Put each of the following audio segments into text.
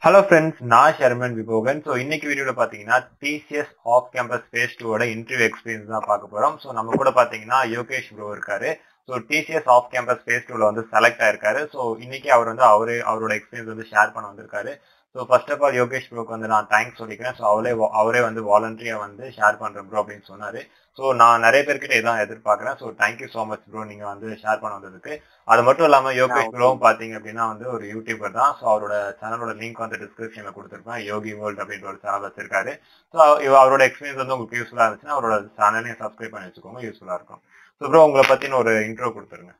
Hello friends, நான் Sharman விபோகன். So இன்னைக்கு வீடியோல பாத்தீங்கன்னா TCS off campus phase 2 interview experience தான் பார்க்க போறோம். ஸோ நம்ம கூட பாத்தீங்கன்னா யோகேஷ் ப்ரோ இருக்காரு. So TCS off campus phase 2 வந்து செலக்ட் ஆயிருக்காரு. ஸோ இன்னைக்கு அவர் வந்து அவரோட எக்ஸ்பீரியன்ஸ் வந்து ஷேர் பண்ண வந்திருக்காரு. So first of all Yogesh ப்ரோக்கு வந்து நான் தேங்க்ஸ் சொல்லிக்கிறேன். ஸோ அவரே வந்து வாலண்டரியா வந்து ஷேர் பண்றேன் ப்ரோ அப்படின்னு சொன்னாரு. ஸோ நான் நிறைய பேர்கிட்ட இதான் எதிர்பார்க்கறேன். So thank you so much bro, நீங்க வந்து ஷேர் பண்ண வந்ததுக்கு. அது மட்டும் இல்லாம யோகேஷ் ப்ரோவும் பாத்தீங்க அப்படின்னா வந்து ஒரு யூடியூபர் தான். ஸோ அவரோட சேனலோட லிங்க் வந்து டிஸ்கிரிப்ஷன்ல கொடுத்துருப்பேன். யோகி வேர்ல்ட் அப்படின்ற ஒரு சேனல் வச்சிருக்காரு. ஸோ அவரோட எக்ஸ்பீரியன்ஸ் வந்து உங்களுக்கு யூஸ்ஃபுல்லா இருந்துச்சுன்னா அவரோட சேனலையும் சப்ஸ்கிரைப் பண்ணி வச்சுக்கோங்க, யூஸ்ஃபுல்லா இருக்கும். ஸோ ப்ரோ, உங்களை பத்தின ஒரு இன்ட்ரோ கொடுத்துருங்க.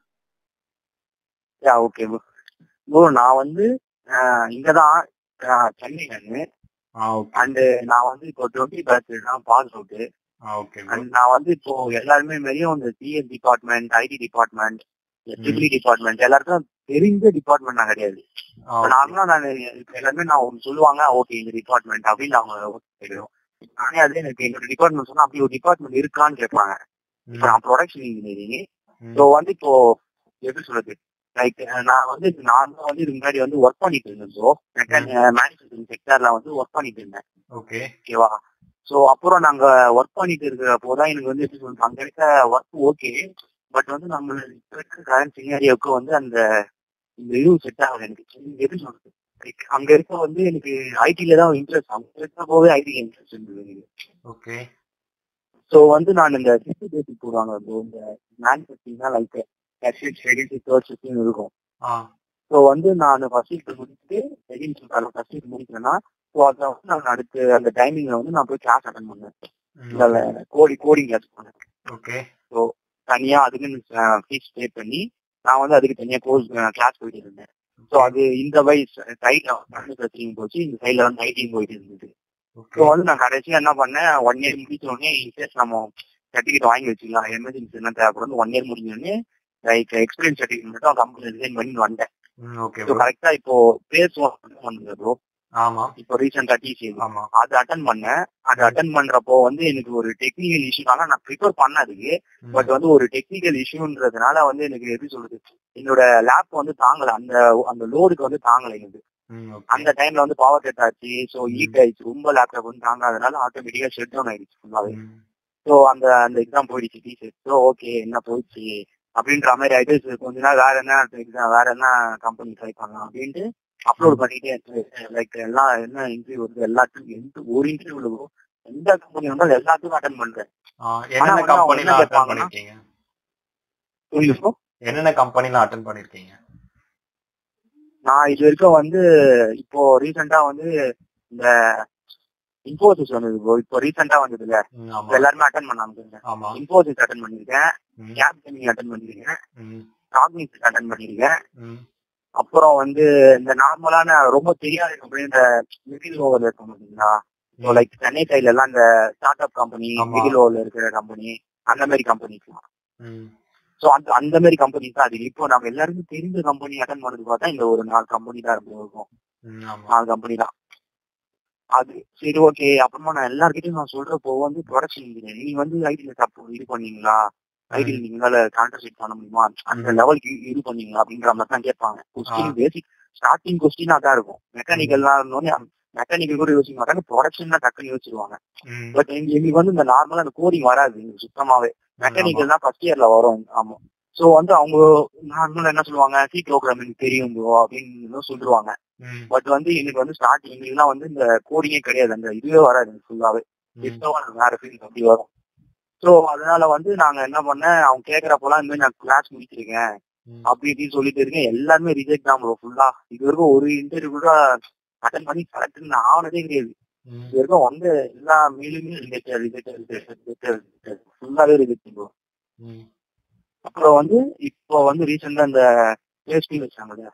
ஓகே ப்ரோ, நான் வந்து இங்கதான் சென்னை நானு. அண்ட் நான் வந்து இப்போ 20 பேட்ச் தான் பாஸ் அவுட். அண்ட் நான் வந்து இப்போ எல்லாருமே மாதிரியும் இந்த CS department, IT department, triple department எல்லாருக்கும் தெரிஞ்ச டிபார்ட்மெண்ட் நான் கிடையாது. நார்மலா நான் எல்லாருமே நான் ஒன்று சொல்லுவாங்க, ஓகே இந்த டிபார்ட்மெண்ட் அப்படின்னு அவங்க தெரியும். நானே அதே எனக்கு என்னோட டிபார்ட்மெண்ட் சொன்னா அப்படி ஒரு டிபார்ட்மெண்ட் இருக்கான்னு கேட்பாங்க. இப்போ நான் ப்ரொடக்ஷன் இன்ஜினியரிங். ஸோ வந்து இப்போ எப்படி சொல்றது, லைக் நான் வந்து நார்மலா வந்து இதுக்கு முன்னாடி வந்து ஒர்க் பண்ணிட்டு இருந்தேன். ஸோ மேனுஃபேக்சரிங் செக்டர்ல வந்து ஒர்க் பண்ணிட்டு இருந்தேன். ஓகேவா? ஸோ அப்புறம் நாங்க ஒர்க் பண்ணிட்டு இருக்கிறப்போதான் எனக்கு வந்து எப்படி சொல்றது, அங்க இருக்க ஒர்க் ஓகே, பட் வந்து நம்ம கரண்ட் சினாரியோவுக்கு வந்து அந்த இந்த இது செட் ஆகல எனக்கு. எப்படி சொல்றது, லைக் அங்க இருக்க வந்து எனக்கு ஐடில தான் இன்ட்ரெஸ்ட், அங்க இருக்க போவே ஐடி இன்ட்ரெஸ்ட் இருந்தது எனக்கு. ஓகே. ஸோ வந்து நான் இந்த சிஸ்டி பேசிக் போடுவாங்க, இந்த மேனுஃபேக்சரிங் தான் லைக் இருக்கும். ஸோ வந்து நான் ஃபர்ஸ்ட் ஷிஃப்ட் முடிச்சுட்டு செகண்ட் ஷிஃப்ட் ஃபர்ஸ்ட் ஷிஃப்ட் முடிக்கிறேன்னா, ஸோ அதை வந்து நான் அடுத்து அந்த டைமிங்ல வந்து நான் போய் கிளாஸ் அட்டன் பண்ணேன். கோடிங் கிளாஸ் பண்ணேன். ஓகே. ஸோ தனியா அதுக்குன்னு ஃபீஸ் பே பண்ணி நான் வந்து அதுக்கு தனியா கிளாஸ் போயிட்டு இருந்தேன். ஸோ அது இந்த வயசு சைட்ல மேனுஃபேக்சரிங் போச்சு, இந்த சைட்ல வந்து ஐடியும் போயிட்டு இருந்தது. ஸோ வந்து நான் கடைசியா என்ன பண்ணேன், 1 இயர் முடிச்ச உடனே இன்கேஸ் நம்ம சர்டிஃபிகேட் வாங்கி வச்சுக்கலாம், எமர்ஜென்சி என்ன தேவைப்படும், 1 இயர் முடிஞ்ச உடனே லைக் எக்ஸ்பீரியன்ஸ் சர்டிஃபிகேட் மட்டும் கம்பெனி ரிசைன் பண்ணி வந்தேன். கரெக்டா இப்போ பேஸ் வந்தது ப்ரோ. இப்போ ரீசெண்டா டிசிஎஸ் அது அட்டன் பண்ணேன். அது அட்டன் பண்றப்போ வந்து எனக்கு ஒரு டெக்னிக்கல் இஷ்யூனால நான் ப்ரிப்பேர் பண்ணதுக்கு, பட் வந்து ஒரு டெக்னிக்கல் இஷ்யூன்றதுனால வந்து எனக்கு எப்படி சொல்றது, என்னோட லேப் வந்து தாங்கல, அந்த லோடுக்கு வந்து தாங்கல எனக்கு. அந்த டைம்ல வந்து பவர் கட் ஆச்சு. ஸோ ஹீட் ஆயிடுச்சு ரொம்ப, லேப்டாப் வந்து தாங்காதனால ஆட்டோமேட்டிக்கா ஷட் டவுன் ஆயிடுச்சு ஃபுல்லாவே. ஸோ அந்த எக்ஸாம் போயிடுச்சு டிசிஎஸ். ஸோ ஓகே என்ன போயிடுச்சு அப்படின்ற மாதிரி ஆயிட்டு கொஞ்ச நாள் வேற என்ன கம்பெனி ட்ரை பண்ணலாம் அப்படின்ட்டு அப்லோட் பண்ணிட்டே லைக் எல்லாம் என்ன இன்டர்வியூ வருது எல்லாத்துக்கும், ஒரு இன்டர்வியூ எந்த கம்பெனி வந்தாலும் எல்லாத்துக்கும் அட்டன் பண்றேன். என்னென்ன கம்பெனில அட்டன் பண்ணிருக்கீங்க? நான் இது வரைக்கும் வந்து இப்போ ரீசெண்டா வந்து இந்த இன்ஃபோசிஸ் வந்தது ப்ரோ, இப்போ ரீசெண்டா வந்தது இல்ல, எல்லாருமே அட்டன் பண்ணாம. இன்ஃபோசிஸ் அட்டன் பண்ணிருக்கேன், கேப்ஜெமினி அட்டன் பண்ணிருக்கேன், காக்னிஸ் அட்டன் பண்ணிருக்கேன். அப்புறம் வந்து இந்த நார்மலான ரொம்ப தெரியாத கம்பெனி, இந்த மிடில் ஓவர்ல இருக்க மாட்டீங்களா, லைக் சென்னை சைட்ல எல்லாம் இந்த ஸ்டார்ட் அப் கம்பெனி, மிடில் ஓவர்ல இருக்கிற கம்பெனி, அந்த மாதிரி கம்பெனிஸ்லாம். ஸோ அந்த மாதிரி கம்பெனிஸ் தான் அது. இப்போ நம்ம எல்லாருக்கும் தெரிஞ்ச கம்பெனி அட்டன் பண்ணது பார்த்தா இந்த ஒரு 4 கம்பெனி தான் இருக்கும். 4 கம்பெனி தான் அது. சரி ஓகே. அப்புறமா நான் எல்லார்கிட்டையும் நான் சொல்றப்போ வந்து ப்ரொடக்ஷன் இன்ஜினியர், நீங்க வந்து ஐடில இது பண்ணீங்களா, ஐடியில் நீங்களால கான்ட்ராக்ட் பண்ண முடியுமா, அந்த லெவலுக்கு இது பண்ணீங்களா அப்படின்ற மாதிரி தான் கேட்பாங்க. கொஸ்டின் பேசிக் ஸ்டார்டிங் கொஸ்டினா தான் இருக்கும். மெக்கானிக்கல்லாம் இருந்தோடனே மெக்கானிக்கல் கூட யோசிக்க மாட்டாங்க, ப்ரொடக்ஷன் தான் டக்குன்னு யோசிச்சிருவாங்க. பட் எங்களுக்கு வந்து இந்த நார்மலா அந்த கோடிங் வராது எங்களுக்கு சுத்தமாவே. மெக்கானிக்கல் தான் ஃபர்ஸ்ட் இயர்ல வரும். ஆமா. ஸோ வந்து அவங்க நார்மலா என்ன சொல்லுவாங்க, சி ப்ரோக்ராமிங் தெரியும் ப்ரோ அப்படின்னு சொல்லிடுவாங்க. பட் வந்து எனக்கு வந்து ஸ்டார்டிங்லாம் வந்து இந்த கோடிங்கே கிடையாது, அந்த இதுவே வராது ஃபுல்லாவே. வேற ஃபீல்ட் அப்படி வரும். ஸோ அதனால வந்து நாங்க என்ன பண்ணேன், அவங்க கேட்கறப்பெல்லாம் இந்த மாதிரி நான் கிளாஸ் முடிச்சிருக்கேன் அப்படி இப்படின்னு சொல்லிட்டு இருக்கேன். எல்லாருமே ரிஜெக்ட் தான் ப்ரோ ஃபுல்லா. இது வரைக்கும் ஒரு இன்டர்வியூ கூட அட்டன் பண்ணி கரெக்ட்னு ஆனதே கிடையாது. இது வரைக்கும் வந்து எல்லா மீலுமே ஃபுல்லாவே ரிஜெக்ட் ப்ரோ. அப்புறம் வந்து இப்போ வந்து ரீசெண்டா இந்த பேஸ்டிங் வச்சாங்க.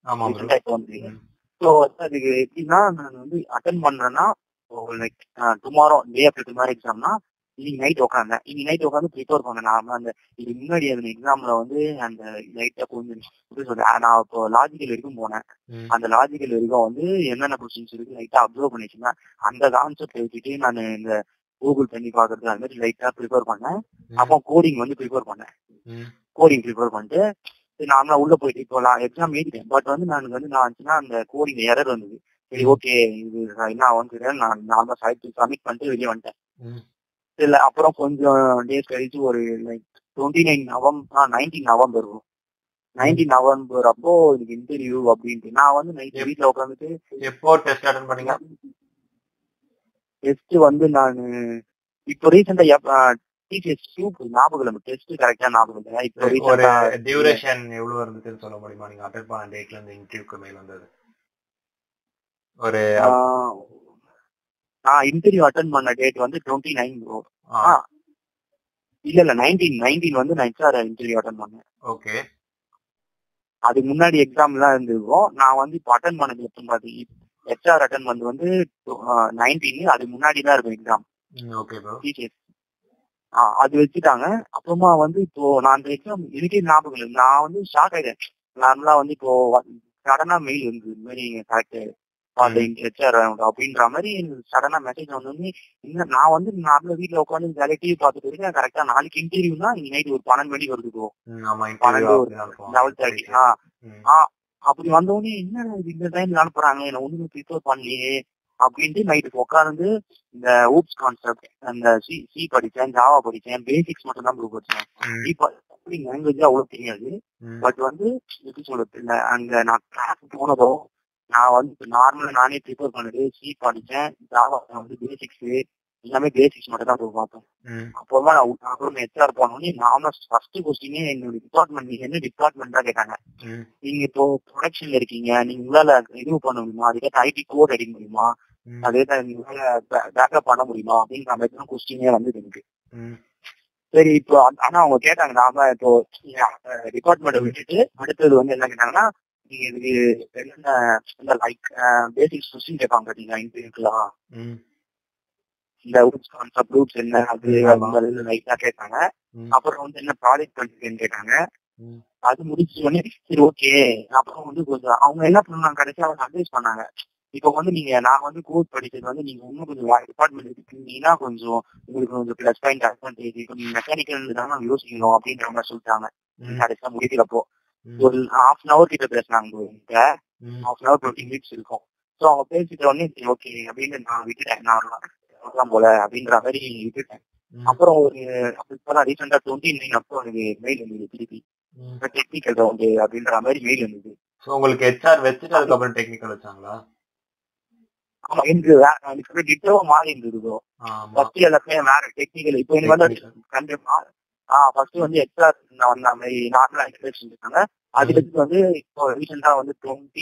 ஸோ அதுக்கு எப்படின்னா, நான் வந்து அட்டன் பண்றேன்னா like tomorrow day after tomorrow எக்ஸாம்னா இன்னைக்கு நைட் உட்காந்தேன். இன்னைக்கு நைட் உட்காந்து ப்ரிப்பேர் பண்ணேன். நான் அந்த இதுக்கு முன்னாடி அந்த எக்ஸாம்ல வந்து அந்த லைட்டா கொஞ்சம் எப்படி சொல்றேன், நான் இப்போ லாஜிக்கல் வரைக்கும் போனேன். அந்த லாஜிக்கல் வரைக்கும் வந்து என்னென்ன கொஸ்டின்ஸ் இருக்கு லைட்டா அப்சர்வ் பண்ணிச்சுன்னா அந்த கான்செப்ட் வச்சுட்டு நான் இந்த கூகுள் பண்ணி பாக்குறது அது மாதிரி லைட்டா ப்ரிப்பேர் பண்ணேன். அப்போ கோடிங் வந்து ப்ரிப்பேர் பண்ணேன். கோடிங் ப்ரிப்பேர் பண்ணிட்டு நார்மலா உள்ள போயிட்டு இப்போ நான் எக்ஸாம் எழுதிட்டேன். பட் வந்து நான் அந்த கோடிங் எரர் வந்தது. சரி ஓகே இது என்ன ஆகும் நான் சப்மிட் பண்ணிட்டு வெளியே வந்துட்டேன். இல்ல அப்புறம் கொஞ்சம் டேஸ் கழிச்சு ஒரு லைக் 19 நவம்பர் 19 அப்போ எனக்கு இன்டர்வியூ அப்படின்ட்டு நான் வந்து நைட் வீட்டுல உட்காந்துட்டு எப்போ டெஸ்ட் அட்டெண்ட் பண்ணீங்க? டெஸ்ட் வந்து நான் இப்போ ரீசெண்டா டிசிஎஸ் ஞாபகம் டெஸ்ட் கரெக்டா ஞாபகம் இல்லை. இப்போ ஒரு டியூரேஷன் எவ்வளவு இருந்துச்சுன்னு சொல்ல முடியுமா? நீங்க அட்டெண்ட் பண்ண டேட்ல இருந்து இன்டர்வியூக்கு மேல் வந்தது ஒரு இன்டர்வியூ அட்டெண்ட் பண்ண டேட் வந்து 29 இல்ல 19 வந்து நான் ஹெச்ஆர் இன்டர்வியூ அட்டெண்ட் பண்ணேன். ஓகே. அதுக்கு முன்னாடி எக்ஸாம் எல்லாம் இருந்திருக்கும். நான் வந்து இப்போ அட்டெண்ட் பண்ணது எப்போ பாத்தீங்க ஹெச்ஆர் அட்டெண்ட் பண்ணது வந்து 19 அது முன்னாடி தான் இருக்கும் எக்ஸாம். Okay bro. டிசிஎஸ் அது வச்சுட்டாங்க. அப்புறமா வந்து இப்போ நான் அந்த எக்ஸாம் எனக்கே ஞாபகம் இல்லை. நான் வந்து ஷாக் ஆயிட்டேன். நார்மலா வந்து இப்போ சடனா மெயில் வந்து இந்த மாதிரி நீங்க கரெக்ட் ஹெச்ஆர் அப்படின்ற மாதிரி சடனா மெசேஜ் வந்தோடனே இன்னும் நான் வந்து நார்மலா வீட்டுல உட்காந்து ஜாலியா டிவி பார்த்துட்டு இருக்கேன். கரெக்டா நாளைக்கு இன்டர்வியூனா இன்னைக்கு நைட் ஒரு 12 மணிக்கு வருது ப்ரோ. 12:30 அப்படி வந்தோடனே என்ன இந்த டைம்ல அனுப்புறாங்க என்ன ஒண்ணுமே ப்ரிப்பேர் பண்ணலையே அப்படின்ட்டு நைட்டுக்கு உட்காந்து இந்த ஊப்ஸ் கான்செப்ட் அந்த சி படிச்சேன், ஜாவா படிச்சேன், பேசிக்ஸ் மட்டும் தான் ப்ரூவ் படிச்சேன். லாங்குவேஜ் அவ்வளவு தெரியாது. பட் வந்து எப்படி சொல்றது இல்ல அங்க நான் கிளாஸ் போனதோ நான் வந்து நார்மலா நானே ப்ரிப்பேர் பண்ணிட்டு சி படிச்சேன், ஜாவா வந்து பேசிக்ஸ் எல்லாமே பேசிக்ஸ் மட்டும் தான் ப்ரூவ் பார்த்தேன். அப்புறமா நான் ஹெச்ஆர் போனோடனே நாம ஃபர்ஸ்ட் கொஸ்டினே என்னோட டிபார்ட்மெண்ட் நீங்க என்ன டிபார்ட்மெண்ட் தான் கேட்டாங்க. நீங்க இப்போ ப்ரொடக்ஷன்ல இருக்கீங்க, நீங்க உங்களால இது பண்ண முடியுமா, அதுக்கேற்ற ஐடி கோட் அடிக்க முடியுமா, அதே உங்களால பேக்கப் பண்ண முடியுமா அப்படின்ற மாதிரி தான் கொஸ்டினே வந்து எனக்கு. சரி இப்போ ஆனா அவங்க கேட்டாங்க நாம இப்போ டிபார்ட்மெண்ட் விட்டுட்டு அடுத்தது வந்து என்ன கேட்டாங்கன்னா நீங்க இதுக்கு என்னென்ன லைக் பேசிக்ஸ் கொஸ்டின் கேட்பாங்க பாத்தீங்களா இன்டர்வியூக்குலாம் இந்த கான்செப்ட் ரூட்ஸ் என்ன அது லைட்டா கேட்டாங்க. அப்புறம் வந்து என்ன ப்ராஜெக்ட் பண்ணிருக்கேன்னு கேட்டாங்க. அது முடிச்சு உடனே சரி ஓகே. அப்புறம் வந்து கொஞ்சம் அவங்க என்ன பண்ணாங்க கடைசியா அவங்க அட்வைஸ் பண்ணாங்க. இப்போ வந்து நான் வந்து கோட் படிச்சது வந்து நீங்க இன்னும் கொஞ்சம் டிபார்ட்மெண்ட் எடுத்துக்கிட்டீங்கன்னா கொஞ்சம் உங்களுக்கு கொஞ்சம் பிளஸ் பாயிண்ட் அட்வான்டேஜ் இப்போ நீங்க மெக்கானிக்கல் தான் யோசிக்கணும் அப்படின்ற மாதிரி சொல்லிட்டாங்க. கடைசியா முடிக்கிறப்போ ஒரு ½ கிட்ட பேசினாங்க. ½ 20 மினிட்ஸ் இருக்கும். ஸோ அவங்க பேசிட்ட உடனே சரி ஓகே அப்படின்னு நான் விட்டுட்டேன். நான் போல அப்படின்ற மாதிரி விட்டுட்டேன். அப்புறம் ஒரு இப்பதான் ரீசெண்டா 29 அப்போ எனக்கு மெயில் வந்தது திருப்பி டெக்னிக்கல் ரவுண்டு அப்படின்ற மாதிரி மெயில் வந்தது. உங்களுக்கு ஹெச்ஆர் வச்சுட்டு அதுக்கப்புறம் டெக்னிக்கல் வச்சாங்களா? ஆமா எனக்கு டிட்டோ மாறி இருந்தது. ஃபர்ஸ்ட் எல்லாத்தையுமே வேற டெக்னிக்கல். இப்போ எனக்கு வந்து கண்டிப்பா ஃபர்ஸ்ட் வந்து ஹெச்ஆர் வந்த மாதிரி நார்மலா எக்ஸ்பிரஷன் இருக்காங்க. அதுக்கு வந்து இப்போ ரீசெண்டா வந்து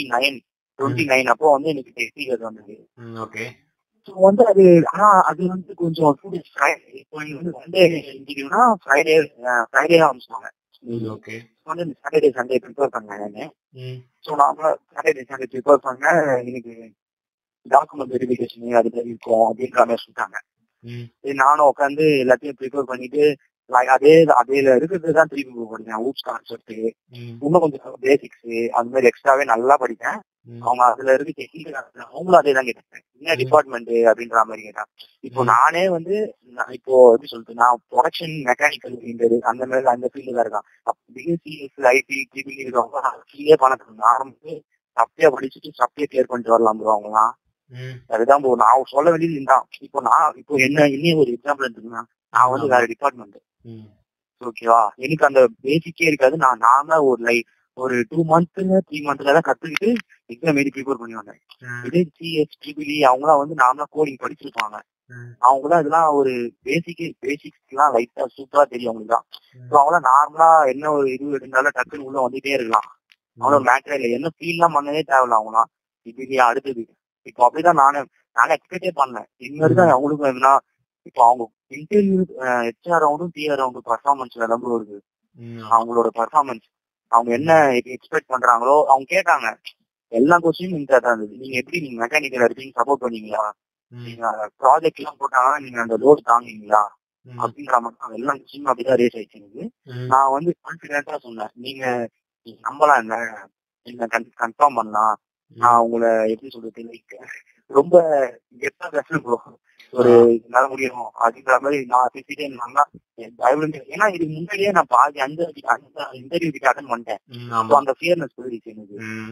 29 அப்போ வந்து எனக்கு டெக்னிக்கல் வந்தது. ஓகே. ஸோ வந்து அது ஆனா அது வந்து கொஞ்சம் இப்போ வந்து சண்டே இன்டர்வியூனா ஃப்ரைடே ஆரம்பிச்சுவாங்க. ஓகே. வந்து சாட்டர்டே சண்டே ப்ரிப்பேர் பண்ணேன் நானு. ஸோ நார்மலா சாட்டர்டே சண்டே ப்ரிப்பேர் பண்ண எனக்கு டாக்குமெண்ட் வெரிஃபிகேஷன் அது மாதிரி இருக்கும் அப்படின்ற மாதிரி சொல்லிட்டாங்க. நானும் உட்காந்து எல்லாத்தையும் ப்ரிப்பேர் பண்ணிட்டு அதேல இருக்கிறது தான் திருப்பி படிச்சேன். ஊப்ஸ் கான்செப்ட் இன்னும் கொஞ்சம் பேசிக்ஸ் அந்த மாதிரி எக்ஸ்ட்ராவே நல்லா படித்தேன். அவங்க அதுல இருக்கு டெக்னிக்கல் அவங்களும் அதே தான் கேட்டாங்க. என்ன டிபார்ட்மெண்ட் அப்படின்ற மாதிரி கேட்டாங்க. இப்போ நானே வந்து இப்போ எப்படி சொல்லிட்டு நான் ப்ரொடக்ஷன் மெக்கானிக்கல் அப்படின்றது அந்த மாதிரி அந்த ஃபீல்டு தான் இருக்கான். பிஎஸ்சி ஐடி டிபிலி இருக்கவங்க கீழே பணம் ஆரம்பிச்சு சப்டியா படிச்சுட்டு சப்டியா கிளியர் பண்ணிட்டு வரலாம் ப்ரோ அவங்கலாம். அதுதான் ப்ரோ நான் சொல்ல வேண்டியது இதுதான். இப்போ என்ன இன்னும் ஒரு எக்ஸாம்பிள் எடுத்துக்கணும். நான் வந்து வேற டிபார்ட்மெண்ட் ஓகேவா. எனக்கு அந்த பேசிக்கே இருக்காது. நான் நார்மலா ஒரு 2 மந்த்ஸ் 3 மந்த்ல தான் கத்துக்கிட்டு எக்ஸாம் எழுதி ப்ரிப்பேர் பண்ணி வந்தேன். இதே சிஎஸ் டிபிலி அவங்களாம் வந்து நார்மலா கோடிங் படிச்சிருப்பாங்க. அவங்களாம் இதெல்லாம் ஒரு பேசிக்ஸ் எல்லாம் லைட்டா சூப்பரா தெரியும் அவங்களுக்கு தான். ஸோ அவங்களாம் நார்மலா என்ன ஒரு இது இருந்தாலும் டக்குன்னு உள்ள வந்துட்டே இருக்கலாம். அவங்களோட மேட்டரே இல்லை. என்ன ஃபீல்லாம் பண்ணவே தேவையில்ல அவங்களாம். டிபிலியா அடுத்தது இப்போ அப்படிதான் நானே எக்ஸ்பெக்டே பண்ணேன். இன்னொருதான் அவங்களுக்கும் எதுனா இப்போ அவங்க இன்டர்வியூ ஹெச்ஆர் ரவுண்டும் டிஆர் ரவுண்டும் பர்ஃபார்மன்ஸ்ல ரொம்ப வருது. அவங்களோட பர்ஃபார்மன்ஸ் அவங்க என்ன எக்ஸ்பெக்ட் பண்றாங்களோ அவங்க கேட்டாங்க. எல்லா கொஸ்டினும் இன்டர் தான் இருந்தது. நீங்க எப்படி நீங்க மெக்கானிக்கல் இருக்கீங்க சப்போர்ட் பண்ணீங்களா, நீங்க ப்ராஜெக்ட் எல்லாம் போட்டாங்கன்னா நீங்க அந்த லோடு தாங்குவீங்களா அப்படின்ற மாதிரி எல்லா கொஸ்டினும் அப்படிதான் ரேஸ் ஆயிடுச்சு. நான் வந்து கான்பிடென்டா சொன்னேன். நீங்க நம்பலாம் என்ன கன்ஃபார்ம் பண்ணலாம். நான் உங்களை எப்படி சொல்றது லைக் ரொம்ப கெட்டா பேசணும் ஒரு நல்ல முடியும் அப்படின்ற மாதிரி நான் பேசிட்டே இருந்தாங்கன்னா ஏன்னா இதுக்கு முன்னாடியே நான் பாதி அந்த இன்டர்வியூ கிட்ட அட்டன் பண்ணிட்டேன். அந்த ஃபியர்னஸ் போயிடுச்சு எனக்கு.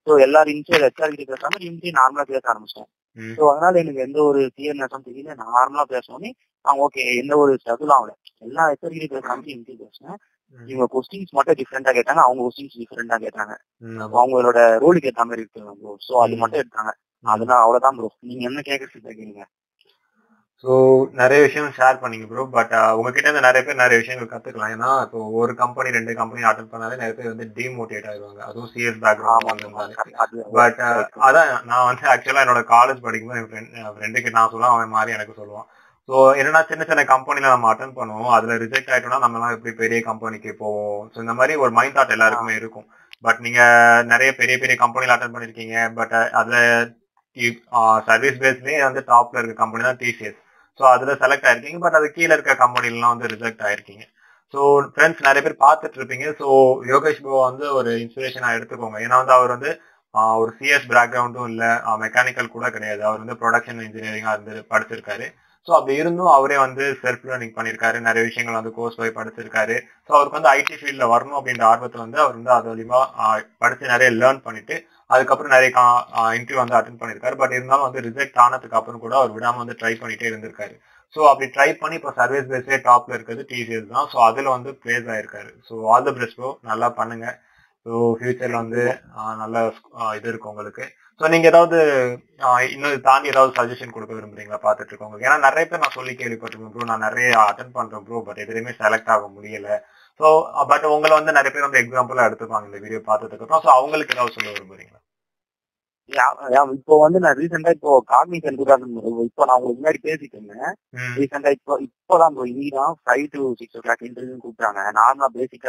ஸோ எல்லாரும் இன்சியல் ஹெச்ஆர் கிட்ட பேசாம இன்சியல் நார்மலா பேச ஆரம்பிச்சிட்டேன். ஸோ அதனால எனக்கு எந்த ஒரு சிஎன்எஸும் தெரியல. நார்மலா பேசணும்னே அவங்க ஓகே, எந்த ஒரு ஸ்ட்ரகுளும் ஆகல. எல்லா ஹெச்ஆர் கிட்ட பேசாம இன்சியல் பேசினேன். இவங்க கொஸ்டின்ஸ் மட்டும் டிஃப்ரெண்டா கேட்டாங்க, அவங்க கொஸ்டின்ஸ் டிஃப்ரெண்டா கேட்டாங்க. அவங்களோட ரோலுக்கு ஏற்ற மாதிரி இருக்கு ப்ரோ. ஸோ அது மட்டும் எடுத்தாங்க. அதனால அவ்வளவுதான் ப்ரோ. நீங்க என்ன கேட்கறது கேட்குறீங்க? ஸோ நிறைய விஷயம் ஷேர் பண்ணீங்க ப்ரோ. பட் உங்ககிட்ட இருந்து நிறைய பேர் நிறைய விஷயங்கள் கத்துக்கலாம். ஏன்னா இப்போ ஒரு கம்பெனி 2 கம்பெனி அட்டன் பண்ணாலே நிறைய பேர் வந்து டிமோட்டிவேட் ஆயிடுவாங்க, அதுவும் சிஎஸ் பேக்ரவுண்ட் வந்திருந்தாலே. பட் அதான் நான் வந்து ஆக்சுவலா என்னோட காலேஜ் படிக்கும்போது என் ஃப்ரெண்டுக்கு நான் சொல்லுவேன், அவன் மாதிரி எனக்கு சொல்லுவான். ஸோ என்னன்னா சின்ன சின்ன கம்பெனில நம்ம அட்டன் பண்ணுவோம், அதுல ரிஜெக்ட் ஆயிட்டோம்னா நம்ம எல்லாம் எப்படி பெரிய கம்பெனிக்கு போவோம். ஸோ இந்த மாதிரி ஒரு மைண்ட் தாட் எல்லாருக்குமே இருக்கும். பட் நீங்க நிறைய பெரிய பெரிய கம்பெனில அட்டன் பண்ணிருக்கீங்க. பட் அதுல சர்வீஸ் பேஸ்லயே வந்து டாப்ல இருக்க கம்பெனி தான் டிசிஎஸ். ஸோ அதுல செலக்ட் ஆயிருக்கீங்க. பட் அது கீழே இருக்க கம்பெனிலாம் வந்து ரிஜெக்ட் ஆயிருக்கீங்க. ஸோ ஃப்ரெண்ட்ஸ் நிறைய பேர் பார்த்துட்டு இருப்பீங்க. ஸோ யோகேஷ் ப்ரோ வந்து ஒரு இன்ஸ்பிரேஷனா எடுத்துக்கோங்க. ஏன்னா வந்து அவர் வந்து ஒரு சிஎஸ் பேக்ரவுண்டும் இல்ல, மெக்கானிக்கல் கூட கிடையாது. அவர் வந்து ப்ரொடக்ஷன் இன்ஜினியரிங்கா இருந்து படிச்சிருக்காரு. ஸோ அப்படி இருந்தும் அவரே வந்து செல்ஃப் லேர்னிங் பண்ணிருக்காரு, நிறைய விஷயங்கள் வந்து கோர்ஸ் போய் படிச்சிருக்காரு. ஸோ அவருக்கு வந்து ஐடி ஃபீல்ட்ல வரணும் அப்படின்ற ஆர்வத்தை வந்து அவர் வந்து அது மூலியமா படிச்சு நிறைய லேர்ன் பண்ணிட்டு அதுக்கப்புறம் நிறைய இன்டர்வியூ வந்து அட்டன் பண்ணிருக்காரு. பட் இருந்தாலும் வந்து ரிஜெக்ட் ஆனதுக்கு அப்புறம் கூட அவர் விடாம வந்து ட்ரை பண்ணிட்டே இருந்திருக்காரு. ஸோ அப்படி ட்ரை பண்ணி இப்போ சர்வீஸ் பேஸ்லேயே டாப்ல இருக்கிறது டிசிஎஸ் தான். ஸோ அதுல வந்து பிளேஸ் ஆயிருக்காரு. So all the best bro, நல்லா பண்ணுங்க. ஸோ ஃபியூச்சர்ல வந்து நல்ல இது இருக்கு உங்களுக்கு. ஸோ நீங்க ஏதாவது இன்னும் தாண்டி ஏதாவது சஜஷன் கொடுக்க விரும்புறீங்களா பார்த்துட்டு இருக்கவங்க? ஏன்னா நிறைய பேர் நான் சொல்லி கேள்விப்பட்டிருக்கேன் ப்ரோ, நான் நிறைய அட்டன் பண்றேன் ப்ரோ, பட் எதுலையுமே செலக்ட் ஆக முடியல. ஸோ பட் உங்களை வந்து நிறைய பேர் வந்து எக்ஸாம்பிளா எடுத்துப்பாங்க இந்த வீடியோ பார்த்ததுக்கு அப்புறம். ஸோ அவங்களுக்கு ஏதாவது சொல்ல விரும்புறீங்களா? இப்போ வந்து நான் ரீசெண்டா இப்போ காக்னிஷன் கூட இப்போ நான் உங்களுக்கு முன்னாடி பேசிட்டு இருந்தேன். ரீசெண்டா இப்போதான் ப்ரோ, இன்னைக்குதான் 5 to 6 o'clock இன்டர்வியூ கூப்பிட்டாங்க. நார்மலா பேசிக்கா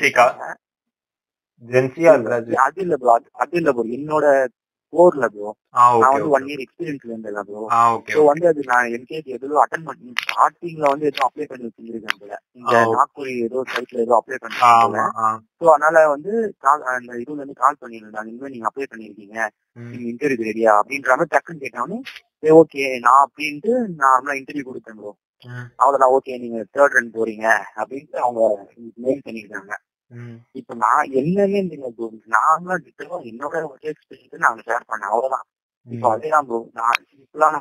அது இல்ல ப்ரோ, அது இல்ல ப்ரோ, என்னோட கோர்ல ப்ரோ. நான் வந்து 1 year எக்ஸ்பீரியன்ஸ்ல இருந்தேன் ப்ரோ. ஸோ வந்து அது நான் எல்கேஜி எதுவும் அட்டன் பண்ணி ஸ்டார்டிங்ல வந்து எதுவும் அப்ளை பண்ணி வச்சிருக்கேன் போல. இந்த நாக்பூர் ஏதோ சைட்ல ஏதோ அப்ளை பண்ணிருக்கேன். ஸோ அதனால வந்து அந்த இதுல இருந்து கால் பண்ணிருந்தாங்க, இனிமே நீங்க அப்ளை பண்ணிருக்கீங்க, நீங்க இன்டர்வியூ ரெடியா அப்படின்ற மாதிரி டக்குன்னு கேட்டானே ஓகே நான் அப்படின்ட்டு நார்மலா இன்டர்வியூ கொடுத்தேன் ப்ரோ. அவ்வளவுதான், ஓகே நீங்க 3rd run போறீங்க அப்படின்ட்டு அவங்க மெயில் பண்ணிருக்காங்க. இப்ப நான் என்னன்னே தெரியல, நார்மலா என்னோட ஒர்க் எக்ஸ்பீரியன்ஸ் நான் ஷேர் பண்ணேன், அவ்வளவுதான். இப்போ அதேதான் ப்ரோ, நான் சிம்பிளான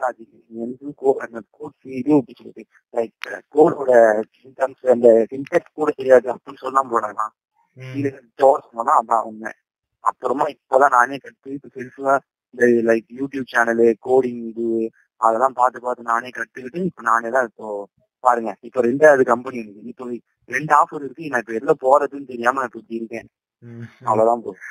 லைக் கோடோட சிம்டம்ஸ் அந்த சிம்டெக்ஸ் கூட தெரியாது அப்படின்னு சொன்னா போனா சொன்னா அதான் உண்மை. அப்புறமா இப்பதான் நானே கற்றுக்கிட்டு இந்த லைக் யூடியூப் சேனலு கோடிங் இது அதெல்லாம் பார்த்து நானே கற்றுக்கிட்டு இப்ப நானே தான் இப்போ பாருங்க இப்போ 2வது கம்பெனி இருக்கு. இப்போ 2 ஆஃபர் இருக்கு. நான் இப்ப எதுல போறதுன்னு தெரியாம நான் இப்படி இருக்கேன். அவ்வளவுதான் ப்ரோ.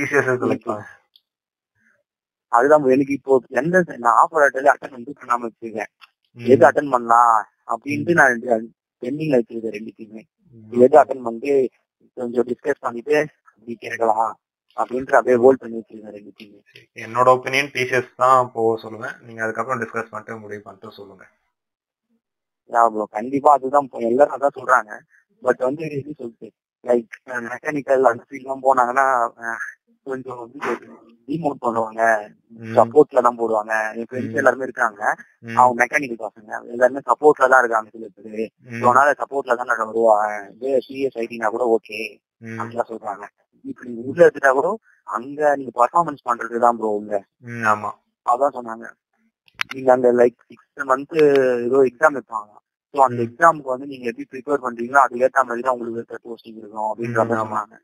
அதுதான் எனக்கு இப்போ எந்த நான் ஆஃபர் அட்டன் வந்து பண்ணாம வச்சிருக்கேன். எது அட்டன் பண்ணலாம் அப்படின்ட்டு நான் பெண்டிங்ல வச்சிருக்கேன். 2த்தையுமே எது அட்டன் பண்ணிட்டு கொஞ்சம் டிஸ்கஸ் பண்ணிட்டு அப்படி கேட்கலாம் அப்படின்ட்டு அப்படியே ஹோல்ட் பண்ணி வச்சிருக்கேன் 2த்தையுமே. என்னோட ஒப்பீனியன் டிசிஎஸ் தான் போக சொல்லுவேன். நீங்க அதுக்கப்புறம் டிஸ்கஸ் பண்ணிட்டு முடிவு பண்ணிட்டு சொல்லுங்க. ப்ரோ கண்டிப்பா அதுதான் எல்லாரும் அதான் சொல்றாங்க. பட் வந்து எப்படி சொல்லிட்டு லைக் மெக்கானிக்கல் அந்த ஃபீல்ட்லாம் போனாங்கன்னா கொஞ்சம் டிமோட் பண்ணுவாங்க, சப்போர்ட்ல தான் போடுவாங்க. என் ஃப்ரெண்ட்ஸ் எல்லாருமே இருக்காங்க, அவங்க மெக்கானிக்கல் பசங்க எல்லாருமே சப்போர்ட்ல தான் இருக்காங்க. சில பேரு அதனால சப்போர்ட்ல தான் நான் வருவாங்க. சிஎஸ் ஐடினா கூட ஓகே அப்படிலாம் சொல்றாங்க. இப்ப நீங்க உள்ள எடுத்துட்டா கூட அங்க நீங்க பர்ஃபார்மன்ஸ் பண்றதுதான் ப்ரோ உள்ள. அதான் சொன்னாங்க, நீங்க அங்க லைக் 6 month ஏதோ எக்ஸாம் வைப்பாங்க. ஸோ அந்த எக்ஸாமுக்கு வந்து நீங்க எப்படி ப்ரிப்பேர் பண்றீங்களோ அது ஏற்ற மாதிரி தான் உங்களுக்கு போஸ்டிங் இருக்கும் அப்படின்ற மாதிரி சொன்னாங்க.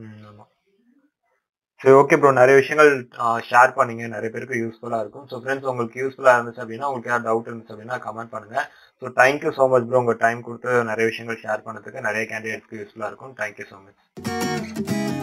சரி, ஓகே ப்ரோ, நிறைய விஷயங்கள் ஷேர் பண்ணீங்க, நிறைய பேருக்கு யூஸ்ஃபுல்லா இருக்கும். ஸோ ஃப்ரெண்ட்ஸ் உங்களுக்கு யூஸ்ஃபுல்லா இருந்துச்சு அப்படின்னா, உங்களுக்கு ஏதாவது டவுட் இருந்துச்சு அப்படின்னா கமெண்ட் பண்ணுங்க. So thank you so much bro, உங்க டைம் கொடுத்து நிறைய விஷயங்கள் ஷேர் பண்ணதுக்கு நிறைய கேண்டிடேட்ஸ்க்கு யூஸ்ஃபுல்லா இருக்கும். Thank you so much.